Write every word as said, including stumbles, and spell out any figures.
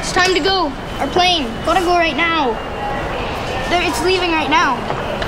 It's time to go. Our plane. Gotta go right now. There, it's leaving right now.